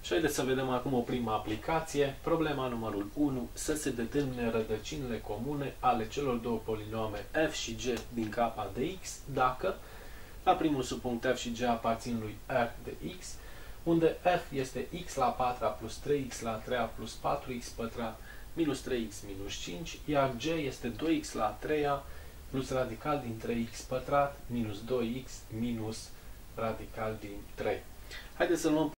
Și haideți să vedem acum o primă aplicație. Problema numărul 1. Să se determine rădăcinile comune ale celor două polinome f și g din k de x dacă la primul subpunct f și g aparțin lui r de x, unde f este x la 4 plus 3x la 3 plus 4x pătrat minus 3x minus 5, iar g este 2x la 3 plus radical din 3x pătrat minus 2x minus radical din 3. Haideți să luăm